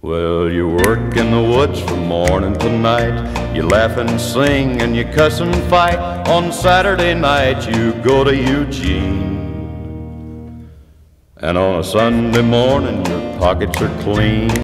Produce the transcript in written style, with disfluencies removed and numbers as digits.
Well, you work in the woods from morning to night. You laugh and sing and you cuss and fight. On Saturday night you go to Eugene, and on a Sunday morning your pockets are clean.